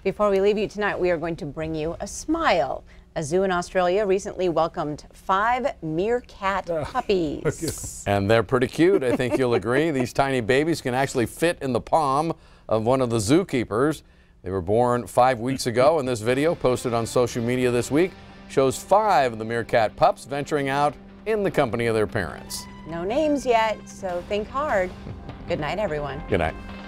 Before we leave you tonight, we are going to bring you a smile. A zoo in Australia recently welcomed 5 meerkat puppies. And they're pretty cute, I think you'll agree. These tiny babies can actually fit in the palm of one of the zookeepers. They were born 5 weeks ago, and this video, posted on social media this week, shows 5 of the meerkat pups venturing out in the company of their parents. No names yet, so think hard. Good night, everyone. Good night.